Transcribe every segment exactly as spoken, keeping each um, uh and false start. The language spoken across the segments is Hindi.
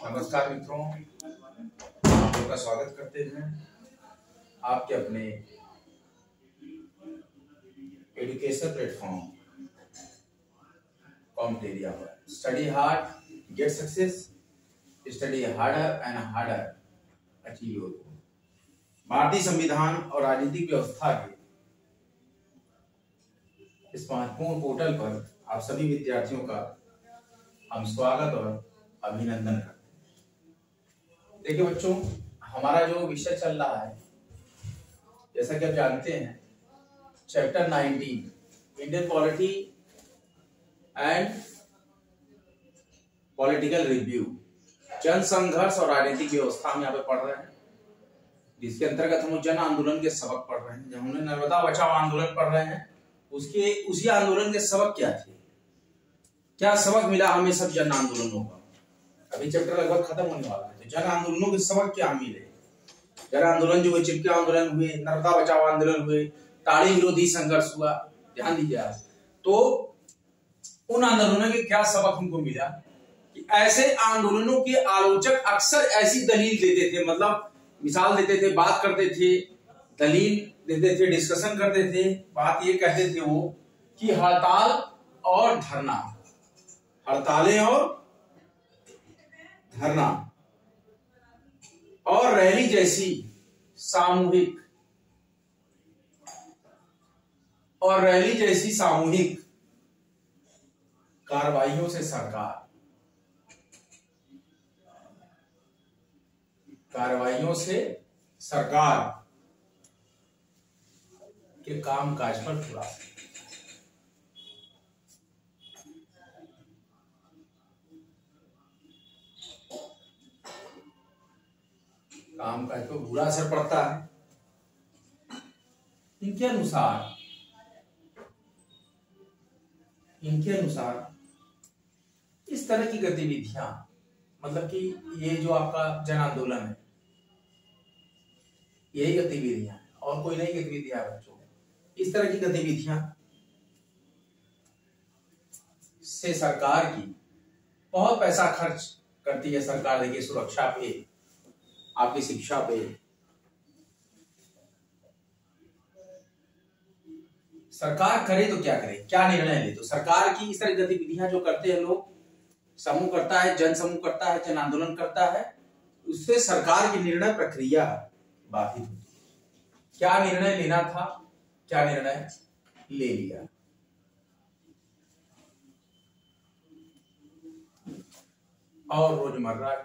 नमस्कार मित्रों, आप लोग का स्वागत करते हैं आपके अपने एजुकेशन प्लेटफॉर्म कॉम्पिटेरिया पर। Study hard get success, study harder and harder achieve your goal. भारतीय संविधान और राजनीतिक व्यवस्था के इस महत्वपूर्ण पोर्टल पर आप सभी विद्यार्थियों का हम स्वागत और अभिनंदन करते हैं। देखिए बच्चों, हमारा जो विषय चल रहा है, जैसा कि आप जानते हैं, chapter nineteen Indian polity and political review, जन संघर्ष और राजनीतिक व्यवस्था हम यहाँ पे पढ़ रहे हैं, जिसके अंतर्गत हम जन आंदोलन के सबक पढ़ रहे हैं। जब हमने नर्मदा बचाओ आंदोलन पढ़ रहे हैं, उसके उसी आंदोलन के सबक क्या थे, क्या सबक मिला हमें सब जन आंदोलनों का। अभी चैप्टर लगभग खत्म होने वाला है, तो जन आंदोलनों के सबक क्या मिले। जन आंदोलन जो हुए, चिपके आंदोलन हुए, नर्मदा बचाओ आंदोलन हुए, टाड़ी विरोधी संघर्ष हुआ, ध्यान दीजिए आप। तो उन आंदोलनों के क्या सबक हमको मिला कि ऐसे आंदोलनों के आलोचक अक्सर ऐसी दलील देते थे, मतलब मिसाल देते थे, बात करते थे, दलील देते थे, डिस्कशन करते थे। बात ये कहते थे वो कि हड़ताल और धरना, हड़तालें और धरना और रैली जैसी सामूहिक और रैली जैसी सामूहिक कार्रवाइयों से सरकार कार्रवाइयों से सरकार के कामकाज पर थोड़ा कामकाज पर बुरा असर पड़ता है। इनके अनुसार इनके अनुसार इस तरह की गतिविधियां, मतलब कि ये जो आपका जन आंदोलन है, यही गतिविधियां और कोई नई गतिविधियां बच्चों, इस तरह की गतिविधियां से सरकार की बहुत पैसा खर्च करती है सरकार। देखिए, सुरक्षा पे, आपकी शिक्षा पे, सरकार करे तो क्या करे, क्या निर्णय ले। तो सरकार की इस तरह गतिविधियां जो करते हैं लोग, समूह करता है, जन समूह करता है, जन आंदोलन करता है, उससे सरकार की निर्णय प्रक्रिया बाधित होती है। क्या निर्णय लेना था, क्या निर्णय ले लिया। और रोजमर्रा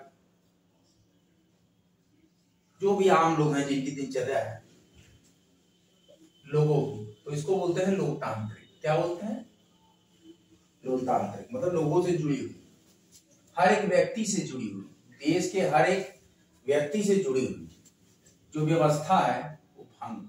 जो भी आम लोग हैं, जिनकी दिनचर्या है लोगों की, तो इसको बोलते हैं लोकतांत्रिक। क्या बोलते हैं? लोकतांत्रिक। मतलब लोगों से जुड़ी हुई, हर एक व्यक्ति से जुड़ी हुई, देश के हर एक व्यक्ति से जुड़ी हुई जो व्यवस्था है वो भंग।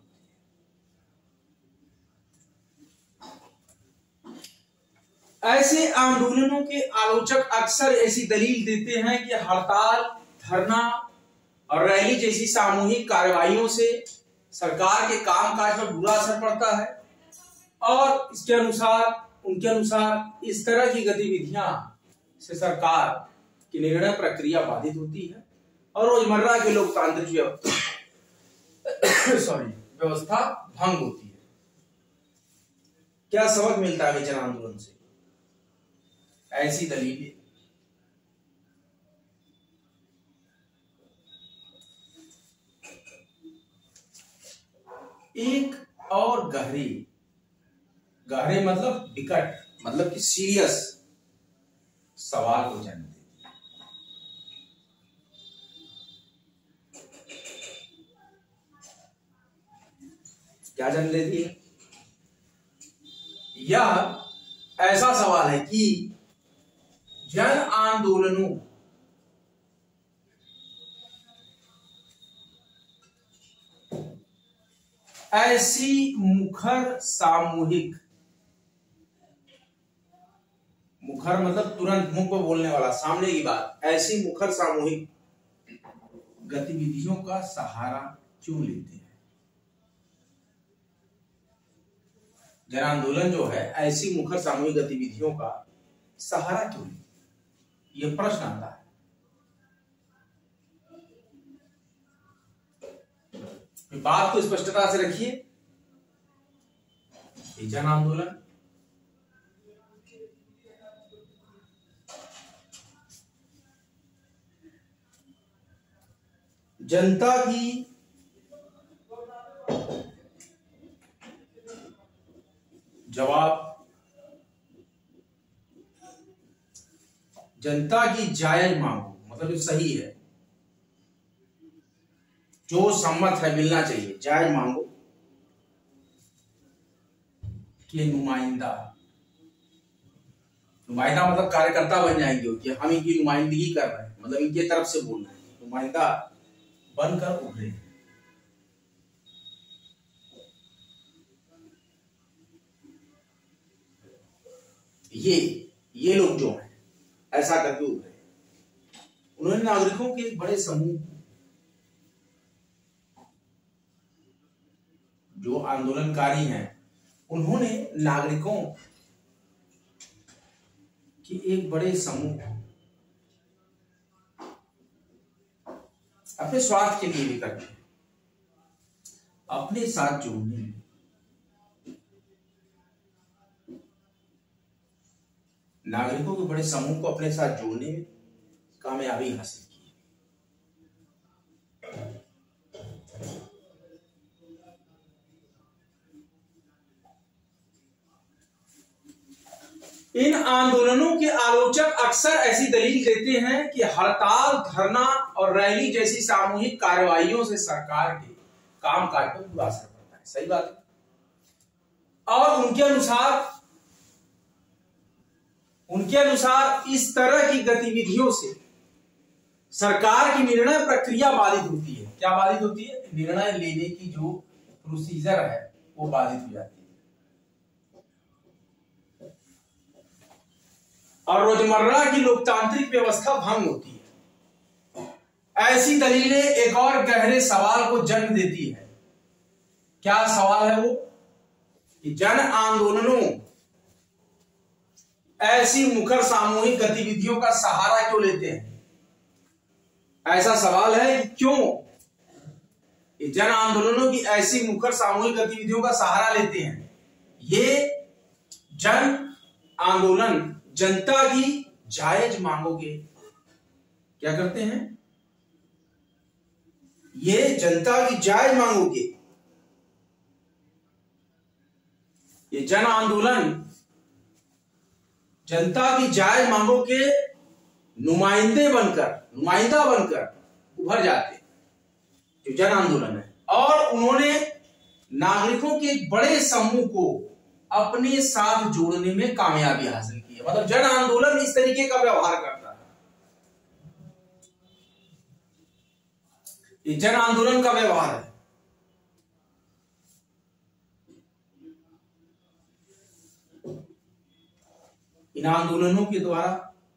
ऐसे आंदोलनों के आलोचक अक्सर ऐसी दलील देते हैं कि हड़ताल, धरना और रैली जैसी सामूहिक कार्रवाइयों से सरकार के कामकाज पर बुरा असर पड़ता है, और इसके अनुसार उनके अनुसार इस तरह की गतिविधियां से सरकार की निर्णय प्रक्रिया बाधित होती है और रोजमर्रा के लोकतांत्रिक सॉरी व्यवस्था भंग होती है। क्या सबक मिलता है जन आंदोलन से? ऐसी दलीलें एक और गहरी गहरे मतलब विकट, मतलब कि सीरियस सवाल को जन्म देती है। क्या जन्म देती है? यह ऐसा सवाल है कि जन आंदोलनों ऐसी मुखर सामूहिक, मुखर मतलब तुरंत मुंह पर बोलने वाला, सामने की बात, ऐसी मुखर सामूहिक गतिविधियों का सहारा क्यों लेते हैं। जन आंदोलन जो है ऐसी मुखर सामूहिक गतिविधियों का सहारा क्यों लेते, ये प्रश्न आता है। बात को स्पष्टता से रखिए। जन आंदोलन जनता की जवाब जनता की जायज मांग, मतलब जो सही है, जो सम्मत है, मिलना चाहिए, जायज मांगो कि नुमाइंदा नुमाइंदा मतलब कार्यकर्ता बन जाएंगे कि हम इनकी नुमाइंदगी कर रहे हैं, मतलब इनके तरफ से बोल रहे हैं, नुमाइंदा बनकर उभरे। ये ये लोग जो हैं ऐसा करके उभरे। उन्होंने नागरिकों के एक बड़े समूह, जो आंदोलनकारी हैं, उन्होंने नागरिकों के एक बड़े समूह अपने स्वार्थ के लिए भी करते हैं, अपने साथ जोड़ने में नागरिकों के बड़े समूह को अपने साथ जोड़ने में कामयाबी हासिल की। इन आंदोलनों के आलोचक अक्सर ऐसी दलील देते हैं कि हड़ताल, धरना और रैली जैसी सामूहिक कार्रवाइयों से सरकार के कामकाज पर बुरा असर पड़ता है। सही बात है। और उनके अनुसार उनके अनुसार इस तरह की गतिविधियों से सरकार की निर्णय प्रक्रिया बाधित होती है। क्या बाधित होती है? निर्णय लेने की जो प्रोसीजर है वो बाधित हो जाती है और रोजमर्रा की लोकतांत्रिक व्यवस्था भंग होती है। ऐसी दलीलें एक और गहरे सवाल को जन्म देती है। क्या सवाल है वो? कि जन आंदोलनों ऐसी मुखर सामूहिक गतिविधियों का सहारा क्यों लेते हैं? ऐसा सवाल है कि क्यों ये जन आंदोलनों की ऐसी मुखर सामूहिक गतिविधियों का सहारा लेते हैं? ये जन आंदोलन जनता की जायज मांगों के क्या करते हैं? ये जनता की जायज मांगों के ये जन आंदोलन जनता की जायज मांगों के नुमाइंदे बनकर नुमाइंदा बनकर उभर जाते हैं, जो जन आंदोलन है। और उन्होंने नागरिकों के एक बड़े समूह को अपने साथ जोड़ने में कामयाबी हासिल की है। मतलब जन आंदोलन इस तरीके का व्यवहार करता है। ये जन आंदोलन का व्यवहार है। इन आंदोलनों के द्वारा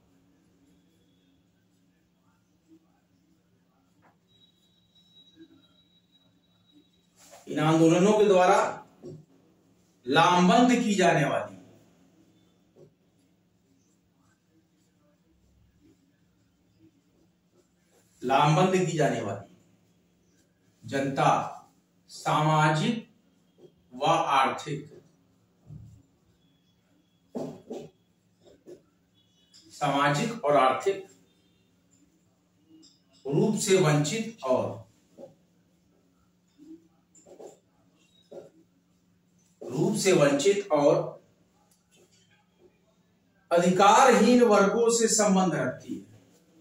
इन आंदोलनों के द्वारा लामबंद की जाने वाली लामबंद की जाने वाली जनता सामाजिक व आर्थिक सामाजिक और आर्थिक रूप से वंचित और रूप से वंचित और अधिकारहीन वर्गों से संबंध रखती है।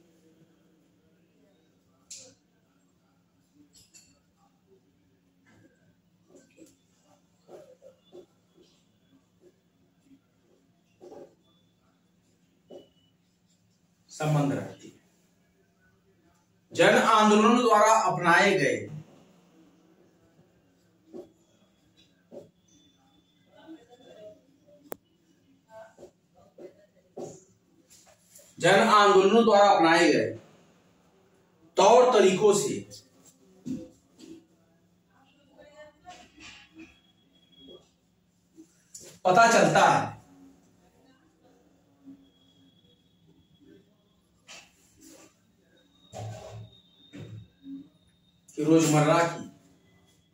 संबंध रखती है। जन आंदोलनों द्वारा अपनाए गए जन आंदोलनों द्वारा अपनाए गए तौर तरीकों से पता चलता है कि रोजमर्रा की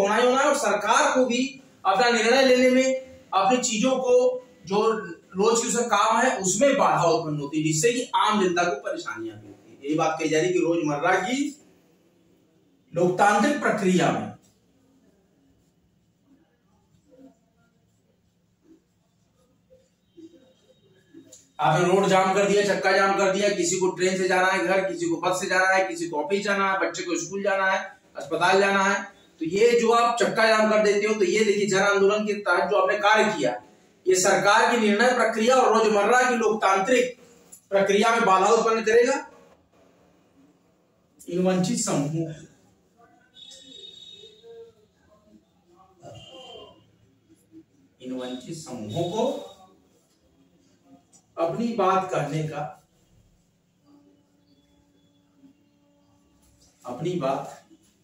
होना ही होना है, और सरकार को भी अपना निर्णय लेने में, अपनी चीजों को जो रोज की उसका काम है उसमें बाधा उत्पन्न होती है, जिससे कि आम जनता को परेशानियां भी होती है। यही बात कही जा रही है कि रोजमर्रा की लोकतांत्रिक प्रक्रिया में आपने रोड जाम कर दिया, चक्का जाम कर दिया, किसी को ट्रेन से जाना है घर, किसी को बस से जाना है, किसी को ऑफिस जाना है, बच्चे को स्कूल जाना है, अस्पताल जाना है, तो ये जो आप चक्का जाम कर देते हो, तो ये देखिए जन आंदोलन के तहत जो आपने कार्य किया, ये सरकार की निर्णय प्रक्रिया और रोजमर्रा की लोकतांत्रिक प्रक्रिया में बाधा उत्पन्न करेगा। इन वंचित समूहों इन वंचित समूहों को अपनी बात कहने का अपनी बात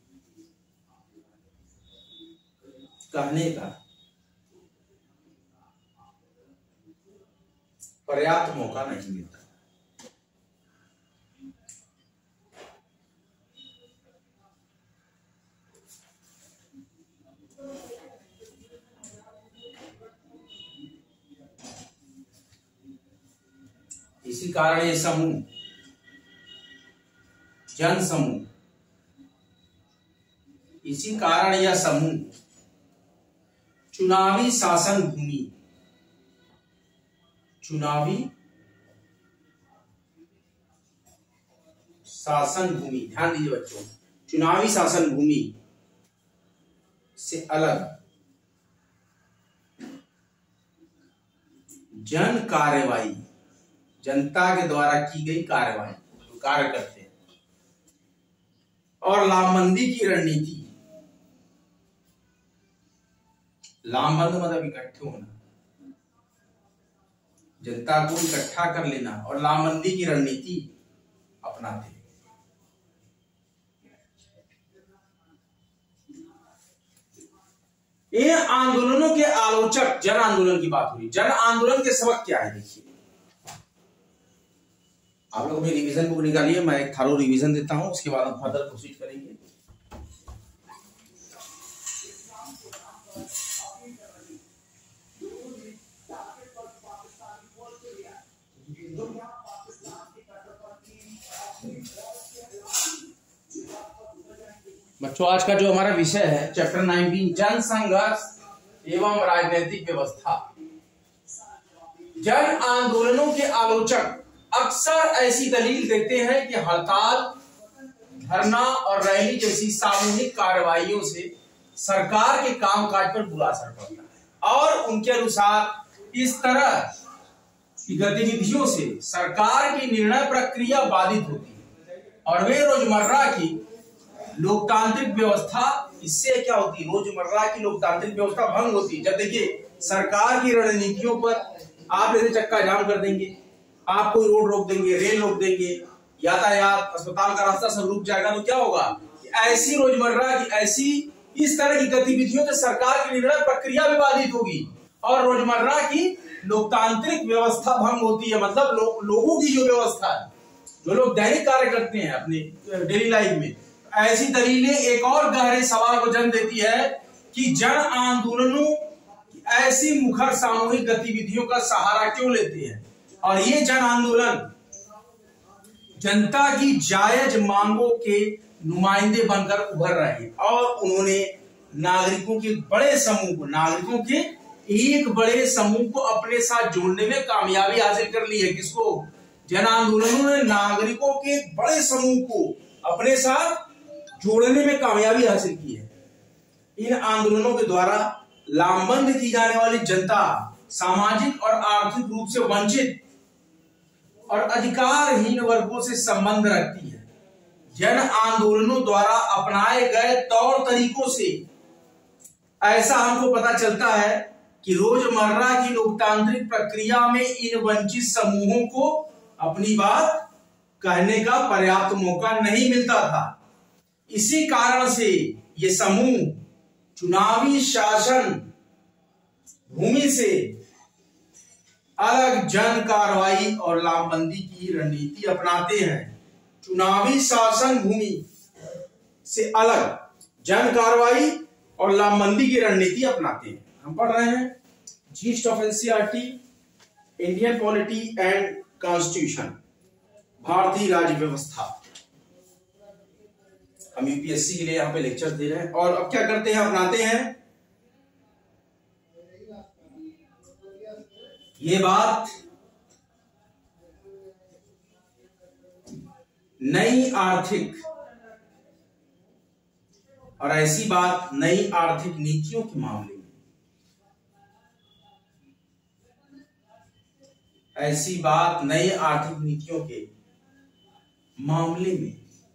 कहने का पर्याप्त मौका नहीं मिलता। इसी कारण ये समूह, जन समूह, इसी कारण यह समूह चुनावी शासन भूमि चुनावी शासन भूमि ध्यान दीजिए बच्चों, चुनावी शासन भूमि से अलग जन कार्यवाही, जनता के द्वारा की गई कार्यवाही जो कार्य करते हैं, और लामबंदी की रणनीति, लामबंद मतलब इकट्ठे होना, जनता को इकट्ठा कर लेना, और लामबंदी की रणनीति अपनाते हैं। इन आंदोलनों के आलोचक, जन आंदोलन की बात हुई, जन आंदोलन के सबक क्या है देखिए, आप लोग भी रिवीजन बुक निकालिए, मैं एक थारो रिवीजन देता हूं, उसके बाद हम फर्दर प्रोसीड करेंगे। बच्चों आज का जो हमारा विषय है चैप्टर नाइनटीन, जन संघर्ष एवं राजनीतिक व्यवस्था। जन आंदोलनों के आलोचक अक्सर ऐसी दलील देते हैं कि हड़ताल, धरना और रैली जैसी सामूहिक कार्रवाइयों से सरकार के कामकाज पर बुरा असर पड़ता है, और उनके अनुसार इस तरह की गतिविधियों से सरकार की निर्णय प्रक्रिया बाधित होती है, और वे रोजमर्रा की लोकतांत्रिक व्यवस्था, इससे क्या होती है, रोजमर्रा की लोकतांत्रिक व्यवस्था भंग होती है। जब देखिए सरकार की रणनीतियों पर आप जैसे चक्का जाम कर देंगे, आप कोई रोड रोक देंगे, रेल रोक देंगे, यातायात, अस्पताल का रास्ता सब रुक जाएगा, तो क्या होगा, ऐसी रोजमर्रा की ऐसी इस तरह की गतिविधियों से सरकार की निर्णय प्रक्रिया भी बाधित होगी, और रोजमर्रा की लोकतांत्रिक व्यवस्था भंग होती है। मतलब लो, लोगों की जो व्यवस्था है, जो लोग दैनिक कार्य करते हैं अपने डेली लाइफ में, ऐसी दलीलें एक और गहरे सवाल को जन्म देती है कि जन आंदोलनों ऐसी मुखर सामूहिक गतिविधियों का सहारा क्यों लेते हैं, और ये जन आंदोलन जनता की जायज मांगों के नुमाइंदे बनकर उभर रहे हैं, और उन्होंने नागरिकों के बड़े समूह को नागरिकों के एक बड़े समूह को अपने साथ जोड़ने में कामयाबी हासिल कर ली है। किसको, जन आंदोलनों ने नागरिकों के बड़े समूह को अपने साथ जोड़ने में कामयाबी हासिल की है। इन आंदोलनों के द्वारा लामबंद की जाने वाली जनता सामाजिक और आर्थिक रूप से वंचित और अधिकारहीन वर्गों से संबंध रखती है। जन आंदोलनों द्वारा अपनाए गए तौर तरीकों से ऐसा हमको पता चलता है कि रोजमर्रा की लोकतांत्रिक प्रक्रिया में इन वंचित समूहों को अपनी बात कहने का पर्याप्त मौका नहीं मिलता था। इसी कारण से ये समूह चुनावी शासन भूमि से अलग जन कार्रवाई और लामबंदी की रणनीति अपनाते हैं। चुनावी शासन भूमि से अलग जन कार्रवाई और लामबंदी की रणनीति अपनाते हैं। हम पढ़ रहे हैं gist of NCERT, Indian polity and constitution, भारतीय राज्य व्यवस्था। हम यूपीएससी के लिए यहाँ पे लेक्चर दे रहे हैं। और अब क्या करते हैं, अपनाते हैं ये बात, नई आर्थिक और ऐसी बात नई आर्थिक नीतियों के मामले में, ऐसी बात नई आर्थिक नीतियों के मामले में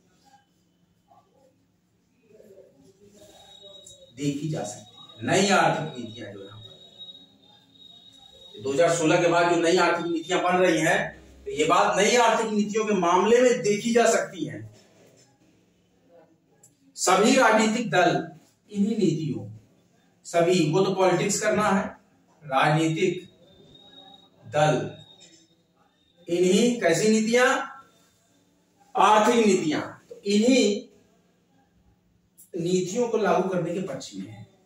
देखी जा सकती है। नई आर्थिक नीतियां जो यहां पर दो हज़ार सोलह के बाद जो नई आर्थिक नीतियां बन रही हैं, तो ये बात नई आर्थिक नीतियों के मामले में देखी जा सकती है। सभी राजनीतिक दल इन्हीं नीतियों, सभी, वो तो पॉलिटिक्स करना है, राजनीतिक दल इन्हीं कैसी नीतियां, आर्थिक नीतियां, तो इन्हीं नीतियों को लागू करने के पक्ष में है।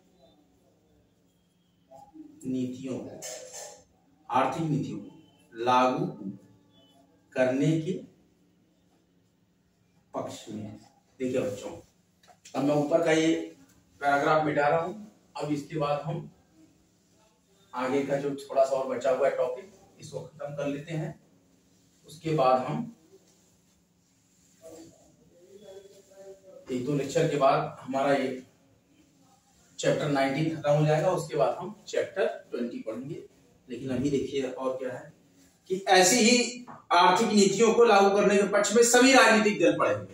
नीतियों को, आर्थिक नीतियों को लागू करने के पक्ष में है। देखिए बच्चों, अब मैं ऊपर का ये पैराग्राफ मिटा रहा हूं। अब इसके बाद हम आगे का जो थोड़ा सा और बचा हुआ है टॉपिक, इसको खत्म कर लेते हैं। उसके बाद हम एक दो लेक्चर के बाद हमारा ये चैप्टर नाइनटीन खत्म हो जाएगा। उसके बाद हम चैप्टर ट्वेंटी पढ़ेंगे। लेकिन अभी देखिए और क्या है कि ऐसी ही आर्थिक नीतियों को लागू करने के पक्ष में सभी राजनीतिक दल पड़ेंगे।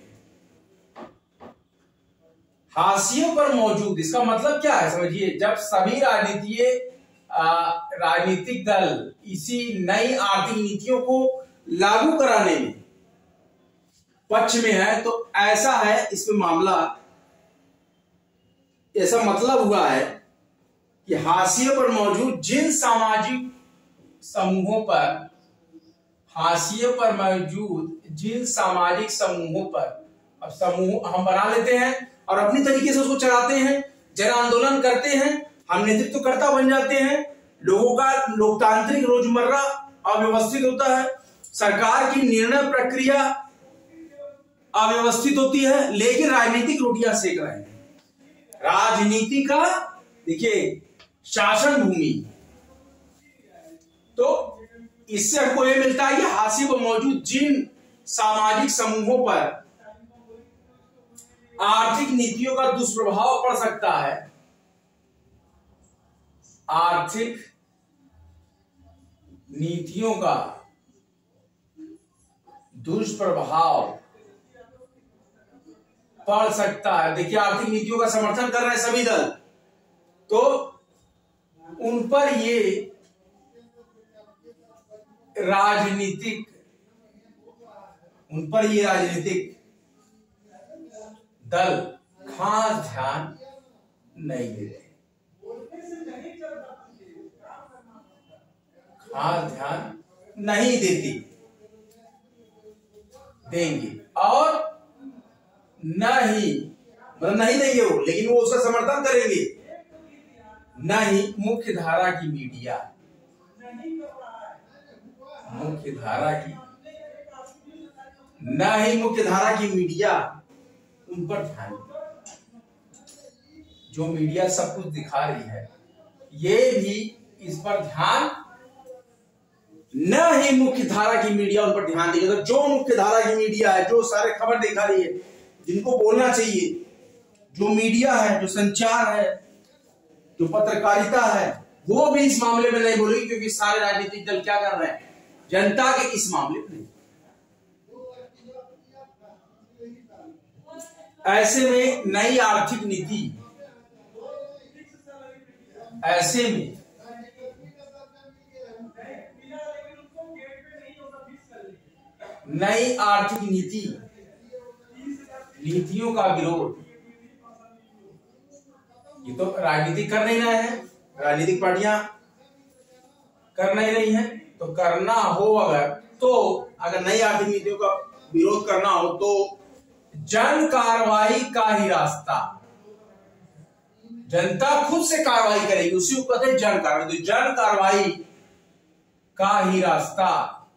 हाशिए पर मौजूद, इसका मतलब क्या है समझिए, जब सभी राजनीतिक राजनीतिक दल इसी नई आर्थिक नीतियों को लागू कराने में पक्ष में है, तो ऐसा है इसमें मामला, ऐसा मतलब हुआ है कि हाशिए पर मौजूद जिन सामाजिक समूहों पर, हाशिए पर मौजूद जिन सामाजिक समूहों पर, अब समूह हम बना लेते हैं और अपनी तरीके से उसको चलाते हैं, जन आंदोलन करते हैं, हम नेतृत्वकर्ता बन जाते हैं, लोगों का लोकतांत्रिक रोजमर्रा अव्यवस्थित होता है, सरकार की निर्णय प्रक्रिया अव्यवस्थित होती है, लेकिन राजनीतिक रोटियां सेक रहे हैं। राजनीति का देखिए शासन भूमि, तो इससे हमको यह मिलता है कि हाशिए पर मौजूद जिन सामाजिक समूहों पर आर्थिक नीतियों का दुष्प्रभाव पड़ सकता है, आर्थिक नीतियों का दुष्प्रभाव पड़ सकता है। देखिए आर्थिक नीतियों का समर्थन कर रहे हैं सभी दल, तो उन पर ये राजनीतिक उन पर ये राजनीतिक दल खास ध्यान नहीं देते, खास ध्यान नहीं देती देंगे और न ही मतलब नहीं देंगे वो, लेकिन वो उसका समर्थन करेंगे। न ही मुख्य धारा की मीडिया, मुख्य धारा की न ही मुख्य धारा की मीडिया उन पर ध्यान, जो मीडिया सब कुछ दिखा रही है ये भी इस पर ध्यान, न ही मुख्य धारा की मीडिया उन पर ध्यान देगी। तो जो मुख्य धारा की मीडिया है, जो सारे खबर दिखा रही है, जिनको बोलना चाहिए, जो मीडिया है, जो संचार है, जो पत्रकारिता है, वो भी इस मामले में नहीं बोलेगी, क्योंकि सारे राजनीतिक दल क्या कर रहे हैं, जनता के इस मामले में नहीं। ऐसे में नई आर्थिक नीति, ऐसे में नई आर्थिक नीति नीतियों का विरोध, ये तो राजनीति कर नहीं रहे हैं, राजनीतिक पार्टियां कर नहीं रही हैं, तो करना हो अगर तो अगर नई आर्थिक नीतियों का विरोध करना हो तो जन कार्रवाई का ही रास्ता, जनता खुद से कार्रवाई करेगी, उसी को कहते हैं जन कार्रवाई। तो जन कार्रवाई का ही रास्ता।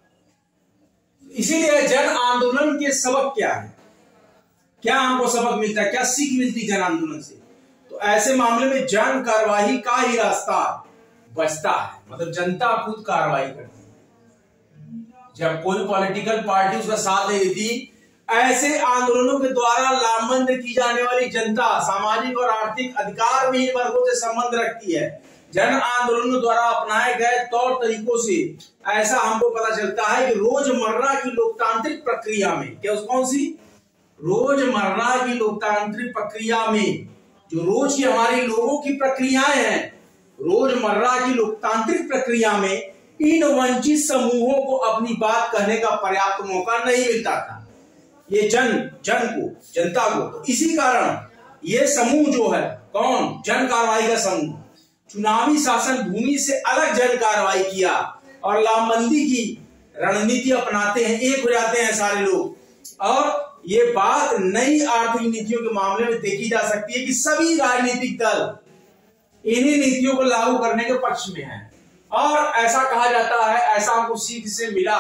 इसीलिए जन आंदोलन के सबक क्या है, क्या हमको सबक मिलता है, क्या सीख मिलती है जन आंदोलन से? तो ऐसे मामले में जन कार्रवाई का ही रास्ता बचता है, मतलब जनता खुद कार्रवाई करती है। जब कोई पॉलिटिकल पार्टी उसका साथ नहीं देती, ऐसे आंदोलनों के द्वारा लामबंद की जाने वाली जनता सामाजिक और आर्थिक अधिकार विहीन वर्गों से संबंध रखती है। जन आंदोलनों द्वारा अपनाए गए तौर तरीकों से ऐसा हमको पता चलता है कि रोजमर्रा की लोकतांत्रिक प्रक्रिया में, क्या उस कौन सी रोजमर्रा की लोकतांत्रिक प्रक्रिया में, जो रोज की हमारी लोगों की प्रक्रियाएं हैं, रोजमर्रा की लोकतांत्रिक प्रक्रिया में इन वंचित समूहों को अपनी बात कहने का पर्याप्त मौका नहीं मिलता था, ये जन जन को जनता को। तो इसी कारण ये समूह जो है, कौन, जन कार्रवाई का समूह, चुनावी शासन भूमि से अलग जन कार्रवाई किया और लामबंदी की रणनीति अपनाते हैं, एक हो जाते हैं सारे लोग। और ये बात नई आर्थिक नीतियों के मामले में देखी जा सकती है कि सभी राजनीतिक दल इन्हीं नीतियों को लागू करने के पक्ष में हैं। और ऐसा कहा जाता है, ऐसा हमको सीख से मिला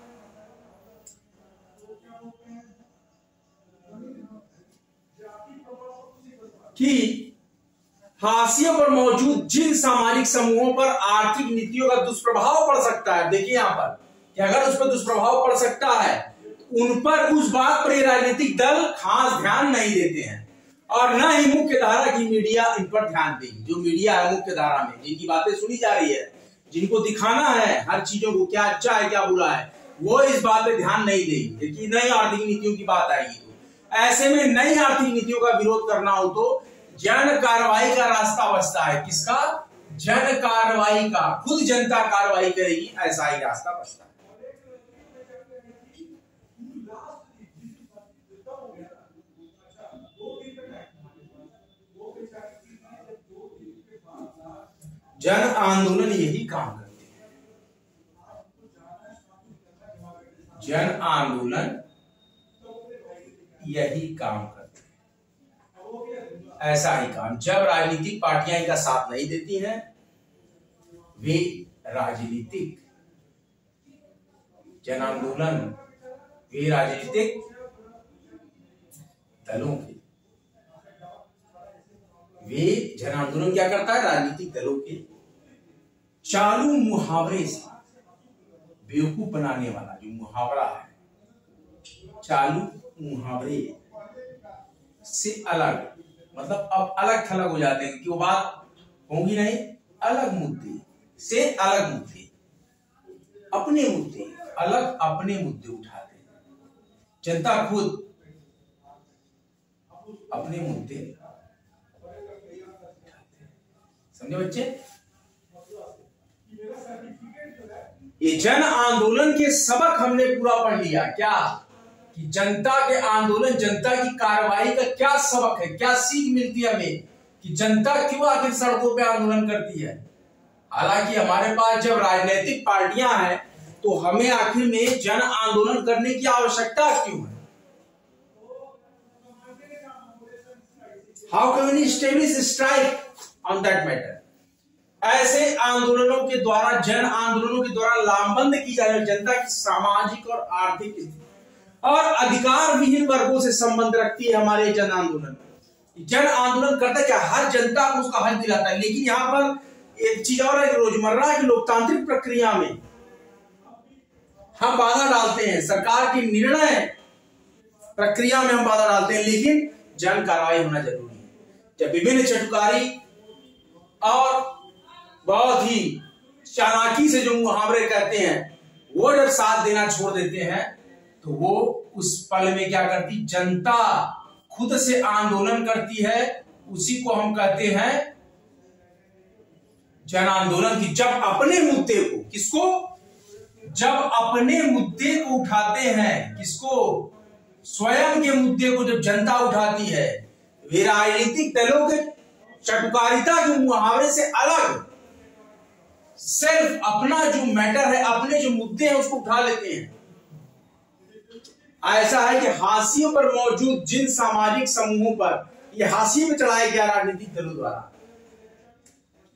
कि हाशिए पर मौजूद जिन सामाजिक समूहों पर आर्थिक नीतियों का दुष्प्रभाव पड़ सकता है, देखिए यहां पर कि अगर उस पर दुष्प्रभाव पड़ सकता है, उन पर उस बात पर राजनीतिक दल खास ध्यान नहीं देते हैं और न ही मुख्य धारा की मीडिया इन पर ध्यान देगी। जो मीडिया है मुख्य धारा में, जिनकी बातें सुनी जा रही है, जिनको दिखाना है हर चीजों को, क्या अच्छा है क्या बुरा है, वो इस बात पे ध्यान नहीं देगी। लेकिन नई आर्थिक नीतियों की बात आएगी तो ऐसे में नई आर्थिक नीतियों का विरोध करना हो तो जन कार्रवाई का रास्ता बचता है। किसका? जन कार्रवाई का। खुद जनता कार्रवाई करेगी, ऐसा ही रास्ता बचता है। जन आंदोलन यही काम करते हैं, जन आंदोलन यही काम करते हैं, ऐसा ही काम। जब राजनीतिक पार्टियां इनका साथ नहीं देती हैं, वे राजनीतिक जन आंदोलन, वे राजनीतिक दलों के, वे जन आंदोलन क्या करता है, राजनीतिक दलों के चालू मुहावरे से बेवकूफ बनाने वाला जो मुहावरा है, चालू मुहावरे से अलग, मतलब अब अलग थलग हो जाते हैं कि वो बात होगी नहीं, अलग मुद्दे से अलग मुद्दे, अपने मुद्दे अलग, अपने मुद्दे उठाते हैं। जनता खुद अपने मुद्दे उठाते हैं। समझे बच्चे? ये जन आंदोलन के सबक हमने पूरा पढ़ लिया। क्या? कि जनता के आंदोलन, जनता की कार्रवाई का क्या सबक है, क्या सीख मिलती है हमें कि जनता क्यों आखिर सड़कों पे आंदोलन करती है। हालांकि हमारे पास जब राजनीतिक पार्टियां हैं तो हमें आखिर में जन आंदोलन करने की आवश्यकता क्यों है? How can we establish strike on that matter? ऐसे आंदोलनों के द्वारा, जन आंदोलनों के द्वारा लामबंद की जाने वाली जनता की सामाजिक और आर्थिक स्थिति और अधिकार विहीन वर्गों से संबंध रखती है हमारे जन आंदोलन। जन आंदोलन करता क्या? हर जनता को उसका हक दिलाता है। लेकिन यहाँ पर एक चीज और है, रोजमर्रा की लोकतांत्रिक प्रक्रिया में हम बाधा डालते हैं, सरकार की निर्णय प्रक्रिया में हम बाधा डालते हैं, लेकिन जन कार्रवाई होना जरूरी है। जब विभिन्न चटुकारी और बहुत ही चालाकी से जो मुहावरे कहते हैं वो जब साथ देना छोड़ देते हैं तो वो उस पल में क्या करती, जनता खुद से आंदोलन करती है। उसी को हम कहते हैं जन आंदोलन की। जब अपने मुद्दे को, किसको? जब अपने मुद्दे को उठाते हैं, किसको? स्वयं के मुद्दे को जब जनता उठाती है, वे राजनीतिक दलों के चटुकारिता के मुहावरे से अलग सिर्फ अपना जो मैटर है, अपने जो मुद्दे हैं उसको उठा लेते हैं। ऐसा है कि हाशिए पर मौजूद जिन सामाजिक समूहों पर, यह हाशिए में चढ़ाया गया राजनीतिक दलों द्वारा,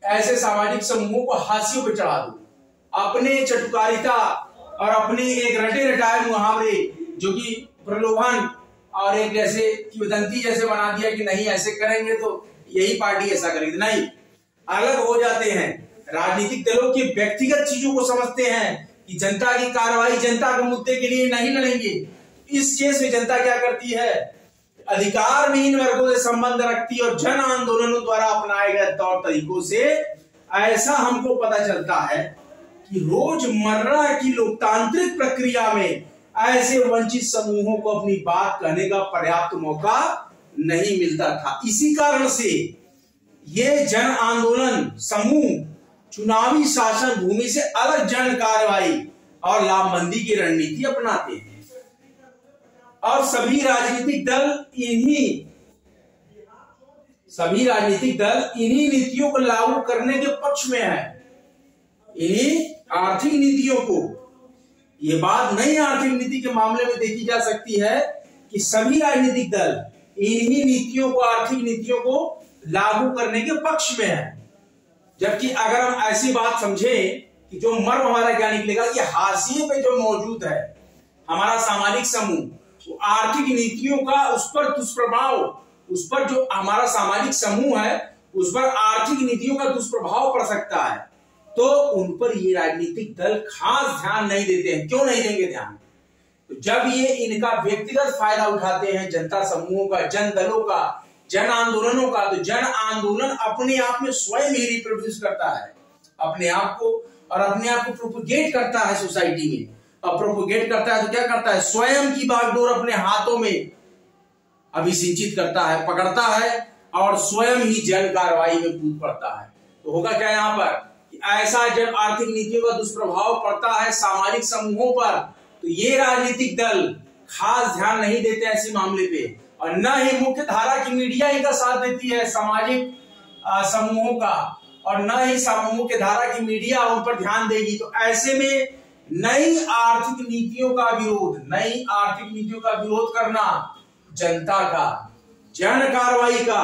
ऐसे सामाजिक समूहों को हाशियों पे चढ़ा दो, अपने चटुकारिता और अपने एक रटे रटाए मुहावरे जो कि प्रलोभन और एक जैसे किंवदंती जैसे बना दिया कि नहीं ऐसे करेंगे तो यही पार्टी ऐसा करेगी, नहीं, अलग हो जाते हैं। राजनीतिक दलों की व्यक्तिगत चीजों को समझते हैं कि जनता की कार्रवाई जनता के मुद्दे के लिए नहीं लड़ेंगे। इस केस में जनता क्या करती है, अधिकार विहीन वर्गों से संबंध रखती और जन आंदोलनों द्वारा अपनाए गए तौर तरीकों से ऐसा हमको पता चलता है कि रोजमर्रा की लोकतांत्रिक प्रक्रिया में ऐसे वंचित समूहों को अपनी बात कहने का पर्याप्त मौका नहीं मिलता था। इसी कारण से ये जन आंदोलन समूह चुनावी शासन भूमि से अलग जन कार्रवाई और लामबंदी की रणनीति अपनाते हैं और सभी राजनीतिक दल इन्हीं सभी राजनीतिक दल इन्हीं नीतियों को लागू करने के पक्ष में है, इन्हीं आर्थिक नीतियों को। ये बात नई आर्थिक नीति के मामले में देखी जा सकती है कि सभी राजनीतिक दल इन्हीं नीतियों को आर्थिक नीतियों को लागू करने के पक्ष में है। जबकि अगर हम ऐसी बात समझें कि जो मर्म हमारा क्या निकलेगा कि हाशिए पे जो मौजूद है हमारा सामाजिक समूह, तो आर्थिक नीतियों का उस पर दुष्प्रभाव, उस पर जो हमारा सामाजिक समूह है उस पर आर्थिक नीतियों का दुष्प्रभाव पड़ सकता है, तो उन पर ये राजनीतिक दल खास ध्यान नहीं देते हैं। क्यों नहीं देंगे ध्यान? तो जब ये इनका व्यक्तिगत फायदा उठाते हैं जनता समूहों का, जन दलों का, जन आंदोलनों का, तो जन आंदोलन अपने आप में स्वयं ही रिप्रोड्यूस करता है अपने आप को और अपने आप को प्रोपोगेट करता है सोसाइटी में। और प्रोपोगेट करता है तो क्या करता है, स्वयं की बागडोर अपने हाथों में अभिसिंचित करता है, पकड़ता है और स्वयं ही जन कार्रवाई में कूद पड़ता है। तो होगा क्या यहाँ पर कि ऐसा जब आर्थिक नीतियों का दुष्प्रभाव पड़ता है सामाजिक समूहों पर, तो ये राजनीतिक दल खास ध्यान नहीं देते ऐसे मामले पे, और न ही मुख्य धारा की मीडिया इनका साथ देती है सामाजिक समूहों का, और न ही मुख्य धारा की मीडिया उन पर ध्यान देगी। तो ऐसे में नई आर्थिक नीतियों का विरोध, नई आर्थिक नीतियों का विरोध करना जनता का, जन कार्रवाई का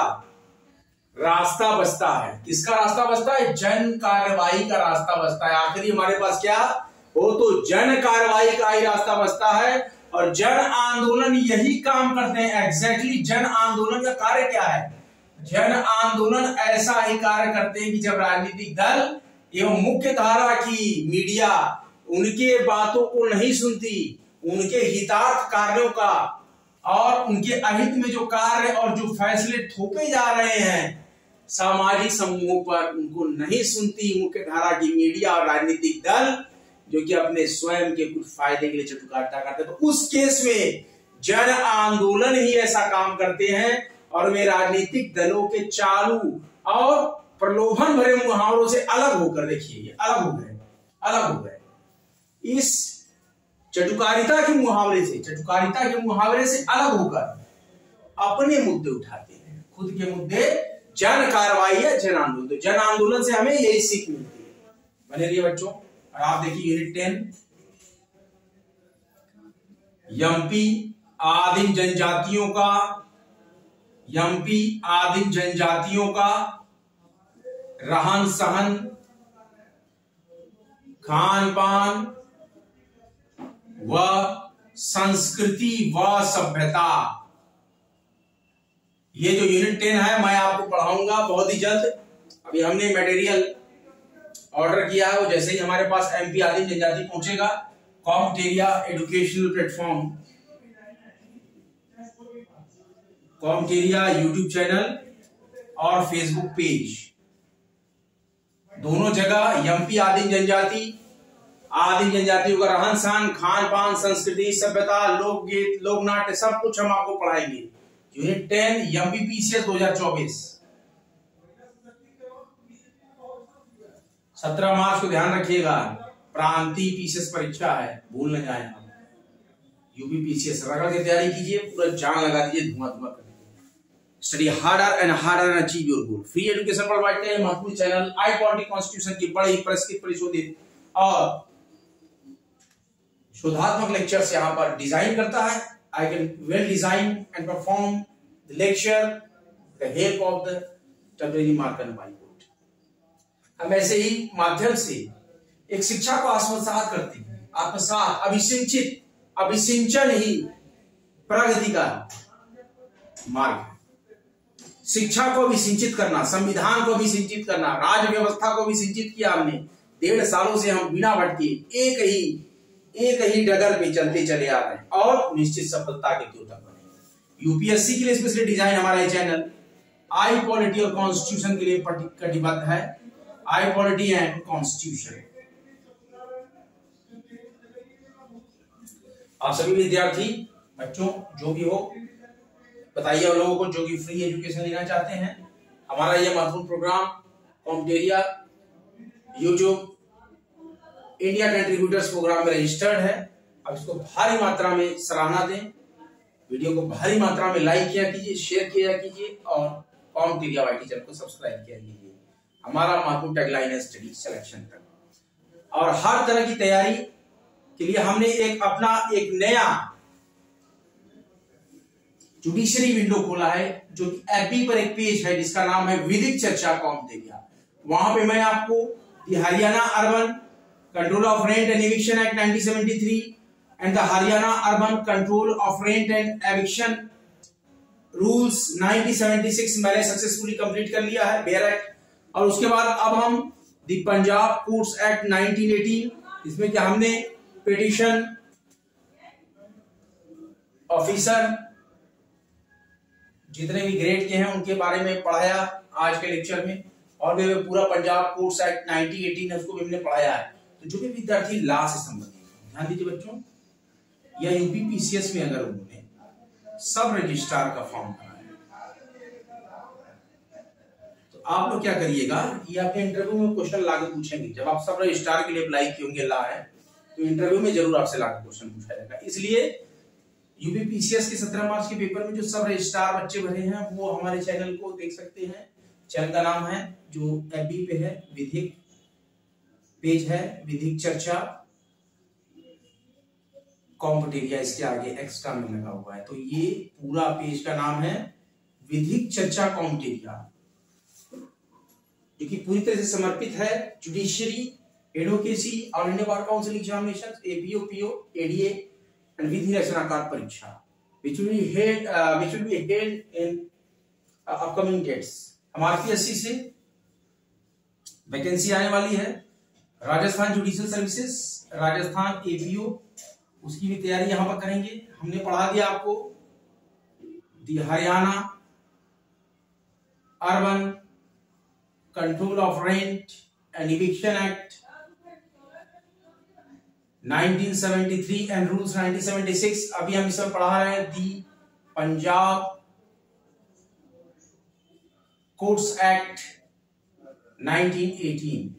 रास्ता बचता है। किसका रास्ता बचता है? जन कार्रवाई का रास्ता बचता है। आखिरी हमारे पास क्या हो, तो जन कार्रवाई का ही रास्ता बचता है। और जन आंदोलन यही काम करते हैं। एग्जैक्टली जन आंदोलन का कार्य क्या है? जन आंदोलन ऐसा ही कार्य करते हैं कि जब राजनीतिक दल एवं मुख्य धारा की मीडिया उनके बातों को नहीं सुनती, उनके हितार्थ कार्यों का और उनके अहित में जो कार्य और जो फैसले थोपे जा रहे हैं सामाजिक समूहों पर, उनको नहीं सुनती मुख्य धारा की मीडिया और राजनीतिक दल, जो कि अपने स्वयं के कुछ फायदे के लिए चटुकारिता करते हैं। तो उस केस में जन आंदोलन ही ऐसा काम करते हैं और वे राजनीतिक दलों के चालू और प्रलोभन भरे मुहावरों से अलग होकर, देखिए ये अलग हो गए, अलग हो गए इस चटुकारिता के मुहावरे से, चटुकारिता के मुहावरे से अलग होकर अपने मुद्दे उठाते हैं, खुद के मुद्दे। जन कार्रवाई है जन आंदोलन, तो जन आंदोलन से हमें यही सीख मिलती है। बने रहिए बच्चों। और आप देखिए यूनिट टेन, यम्पी आदिम जनजातियों का, यम्पी आदिम जनजातियों का रहन सहन, खान पान व संस्कृति व सभ्यता। ये जो यूनिट टेन है मैं आपको पढ़ाऊंगा बहुत ही जल्द। अभी हमने मटेरियल ऑर्डर किया है, वो जैसे ही हमारे पास एमपी आदिम जनजाति पहुंचेगा, कॉम्टेरिया एजुकेशनल प्लेटफॉर्म, कॉम्टेरिया यूट्यूब चैनल और फेसबुक पेज, दोनों जगह एमपी आदिम जनजाति, आदिम जनजातियों का रहन सहन, खान पान, संस्कृति, सभ्यता, लोकगीत, लोक नाट्य, सब कुछ हम आपको पढ़ाएंगे। यूनिट टेन एमपीपीसीएस दो हजार चौबीस, सत्रह मार्च को ध्यान रखिएगा, प्रांतीय पीसीएस परीक्षा है, भूल न जाए आप। यूपी पीसीएस रगड़ के तैयारी कीजिए, पूरा जान लगा दीजिए, धुआं धुआं कर दीजिए। Study harder and harder and achieve your goal. Free education provide हैं महत्वपूर्ण चैनल हाई क्वालिटी कॉन्स्टिट्यूशन की बड़ी परिष्कृत, परिशोधित और शोधात्मक लेक्चर्स यहाँ पर डिजाइन करता है। I can well design and perform the lecture with the help of the temporary marker and whiteboard. हम ऐसे ही माध्यम से एक शिक्षा को आत्मसात करते हैं। आत्मसात अभिसिंचित, अभिसिंचन ही प्रगति का मार्ग है। शिक्षा को भी सिंचित करना, संविधान को भी सिंचित करना, राज व्यवस्था को भी सिंचित किया हमने। डेढ़ सालों से हम बिना भटके एक ही एक ही डगर पे चलते चले आ रहे हैं और निश्चित सफलता के द्योतक बने। यूपीएससी के लिए स्पेशली डिजाइन हमारा ये चैनल आई पॉलिटी और कॉन्स्टिट्यूशन के लिए कटिबद्ध है। I polity and constitution. आप सभी विद्यार्थी बच्चों जो भी हो बताइए उन लोगों को जो कि फ्री एजुकेशन लेना चाहते हैं। हमारा यह महत्वपूर्ण प्रोग्राम कॉम्पटेरिया यूट्यूब इंडिया कंट्रीब्यूटर्स प्रोग्राम में रजिस्टर्ड है। अब इसको भारी मात्रा में सराहना दें, वीडियो को भारी मात्रा में लाइक किया कीजिए, शेयर किया कीजिए और कॉम्पटेरिया वाईटी चैनल को सब्सक्राइब किया कीजिए। हमारा महत्वपूर्ण टैगलाइन है स्टडी सिलेक्शन तक। और हर तरह की तैयारी के लिए हमने एक अपना एक नया जुडिशरी विंडो खोला है, जो कि एफबी पर एक पेज है जिसका नाम है विधिक चर्चा कॉम्पटेरिया। वहां पे मैं आपको the Haryana urban control of rent and eviction act nineteen seventy three and the Haryana urban control of rent and eviction rules nineteen seventy six मैंने सक्सेसफुली कंप्लीट कर लिया है, बेयर एक्ट। और उसके बाद अब हम the Punjab courts act nineteen eighteen, इसमें क्या हमने पिटीशन ऑफिसर जितने भी ग्रेड के हैं उनके बारे में पढ़ाया आज के लेक्चर में। और भी पूरा Punjab courts act nineteen eighteen है उसको भी हमने पढ़ाया है। तो जो भी विद्यार्थी लॉ से संबंधित, ध्यान दीजिए बच्चों, या यूपी पीसीएस में अगर उन्होंने सब रजिस्ट्रार का फॉर्म भरा है तो आप लोग क्या करिएगा, ये आपके इंटरव्यू में क्वेश्चन लाके पूछेंगे। जब आप सब रजिस्ट्रार के लिए अप्लाई किए होंगे लॉ है तो इंटरव्यू में जरूर आपसे लाके क्वेश्चन पूछा जाएगा। इसलिए यूपी पीसीएस के सत्रह मार्च के पेपर में जो सब रजिस्ट्रार बच्चे भरे हैं वो हमारे चैनल को देख सकते हैं। चैनल का नाम है जो एफबी पे है, विधिक पेज है, विधिक चर्चा कॉम्पटेरिया, इसके आगे एक्स्ट्रा में लगा हुआ है। तो ये पूरा पेज का नाम है विधिक चर्चा कॉम्पटेरिया, जो कि पूरी तरह से समर्पित है judiciary, advocacy, all India bar council examination, APO, PO, ADA and विधि रचनाकार परीक्षा which will be held uh, which will be held in uh, upcoming dates। हम आरपीएससी से वैकेंसी आने वाली है। Rajasthan judicial services, Rajasthan APO, उसकी भी तैयारी यहां पर करेंगे। हमने पढ़ा दिया आपको the Haryana urban control of rent and eviction act nineteen seventy three and rules nineteen seventy six. अभी हम इसमें पढ़ा रहे हैं the Punjab courts act nineteen eighteen.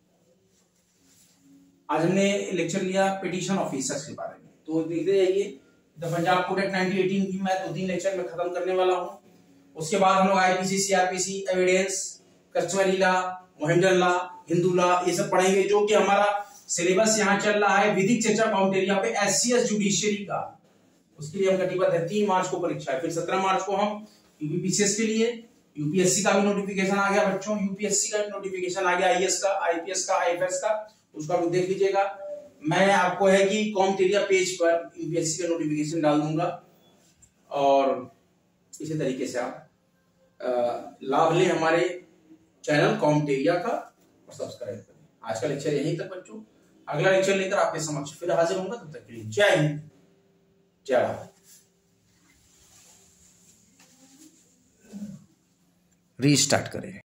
आज हमने लेक्चर लिया पिटीशन ऑफिसर्स के बारे में। तो देखते जाइए the Punjab court act nineteen eighteen की मैं दो तीन लेक्चर में खत्म करने वाला हूं। उसके बाद हम लोग IPC, CrPC, evidence, customary law, मोहिंडर लॉ, हिंदू लॉ, ये सब पढ़ेंगे, जो कि हमारा सिलेबस यहाँ चल रहा है विधिक चर्चा कॉम्पटेरिया पे एससीएस जुडिशरी का। उसके लिए हम कटिबद्ध है। तीन मार्च को परीक्षा है, फिर सत्रह मार्च को हम यूपीपीसीएस के लिए, यूपीएससी का भी नोटिफिकेशन आ गया बच्चों, यूपीएससी का नोटिफिकेशन आ गया, आईएएस का, आईपीएस का, आईएफएस का, उसका भी देख लीजिएगा। मैं आपको है कि कॉम्पटेरिया पेज पर यूपीएससी का नोटिफिकेशन डाल दूंगा और इसी तरीके से आप लाभ लें हमारे चैनल कॉम्पटेरिया का और सब्सक्राइब करें। आज का लेक्चर यहीं तक बच्चों, अगला लेक्चर लेकर आपके समक्ष फिर हाजिर होऊंगा। तब तक के लिए जय हिंद, जय भारत। रीस्टार्ट करें।